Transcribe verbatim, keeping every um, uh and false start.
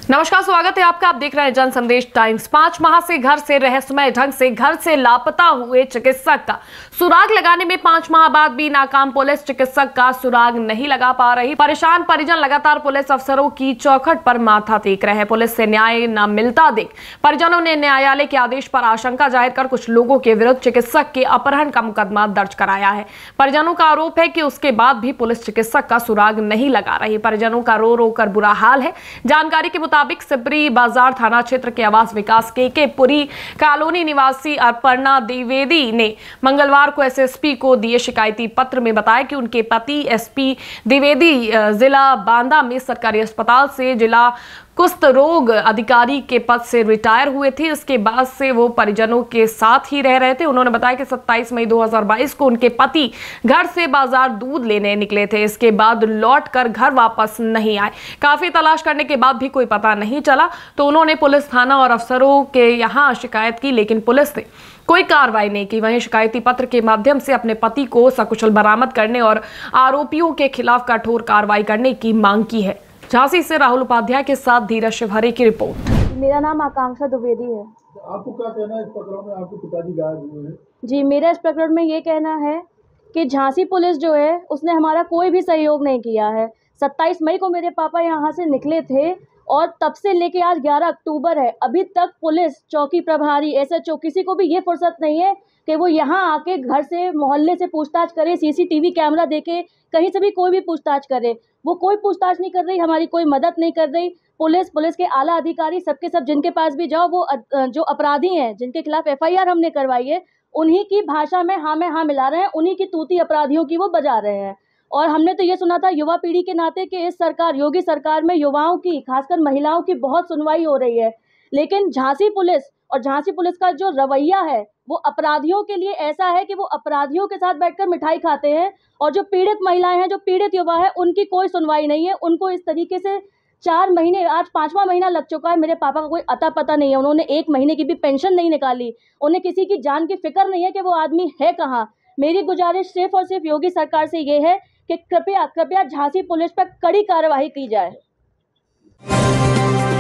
नमस्कार, स्वागत है आपका। आप देख रहे हैं जन संदेश टाइम्स। पांच माह से घर से रहस्यमय ढंग से घर से लापता हुए चिकित्सक का सुराग लगाने में पांच माह बाद भी नाकाम पुलिस चिकित्सक का सुराग नहीं लगा पा रही। परेशान परिजन लगातार पुलिस अफसरों की चौखट पर माथा टेक रहे हैं। पुलिस से न्याय न मिलता देख परिजनों ने न्यायालय के आदेश पर आशंका जाहिर कर कुछ लोगों के विरुद्ध चिकित्सक के अपहरण का मुकदमा दर्ज कराया है। परिजनों का आरोप है कि उसके बाद भी पुलिस चिकित्सक का सुराग नहीं लगा रही। परिजनों का रो रो कर बुरा हाल है। जानकारी के मुताबिक सिब्री बाजार थाना क्षेत्र के आवास विकास के के पुरी कॉलोनी निवासी अपर्णा द्विवेदी ने मंगलवार को एसएसपी को दिए शिकायती पत्र में बताया कि उनके पति एसपी द्विवेदी जिला बांदा में सरकारी अस्पताल से जिला कुष्ठ रोग अधिकारी के पद से रिटायर हुए थे। इसके बाद से वो परिजनों के साथ ही रह रहे थे। उन्होंने बताया कि सत्ताईस मई दो हज़ार बाईस को उनके पति घर से बाजार दूध लेने निकले थे। इसके बाद लौट कर घर वापस नहीं आए। काफी तलाश करने के बाद भी कोई पता नहीं चला तो उन्होंने पुलिस थाना और अफसरों के यहाँ शिकायत की, लेकिन पुलिस ने कोई कार्रवाई नहीं की। वहीं शिकायती पत्र के माध्यम से अपने पति को सकुशल बरामद करने और आरोपियों के खिलाफ कठोर कार्रवाई करने की मांग की है। झांसी से राहुल उपाध्याय के साथ धीरज शिवहरे की रिपोर्ट। मेरा नाम आकांक्षा द्विवेदी है। आपको क्या कहना है इस प्रकरण में? आपके पिताजी गायब हुए हैं। जी, मेरा इस प्रकरण में ये कहना है कि झांसी पुलिस जो है उसने हमारा कोई भी सहयोग नहीं किया है। सत्ताईस मई को मेरे पापा यहाँ से निकले थे और तब से लेके आज ग्यारह अक्टूबर है, अभी तक पुलिस चौकी प्रभारी एसएचओ किसी को भी ये फुर्सत नहीं है कि वो यहाँ आके घर से मोहल्ले से पूछताछ करे, सीसीटीवी कैमरा देखे, कहीं से भी कोई भी पूछताछ करे। वो कोई पूछताछ नहीं कर रही, हमारी कोई मदद नहीं कर रही। पुलिस पुलिस के आला अधिकारी सबके सब जिनके पास भी जाओ वो जो अपराधी हैं जिनके खिलाफ एफआईआर हमने करवाई है उन्हीं की भाषा में हाँ में हाँ मिला रहे हैं, उन्हीं की तूती अपराधियों की वो बजा रहे हैं। और हमने तो ये सुना था युवा पीढ़ी के नाते कि इस सरकार योगी सरकार में युवाओं की खासकर महिलाओं की बहुत सुनवाई हो रही है, लेकिन झांसी पुलिस और झांसी पुलिस का जो रवैया है वो अपराधियों के लिए ऐसा है कि वो अपराधियों के साथ बैठकर मिठाई खाते हैं और जो पीड़ित महिलाएं हैं, जो पीड़ित युवा है, उनकी कोई सुनवाई नहीं है। उनको इस तरीके से चार महीने आज पांचवा महीना लग चुका है। मेरे पापा का कोई अता पता नहीं है, उन्होंने एक महीने की भी पेंशन नहीं निकाली, उन्हें किसी की जान की फिक्र नहीं है कि वो आदमी है कहाँ। मेरी गुजारिश सिर्फ और सिर्फ योगी सरकार से ये है कि कृपया कृपया झांसी पुलिस पर कड़ी कार्रवाई की जाए।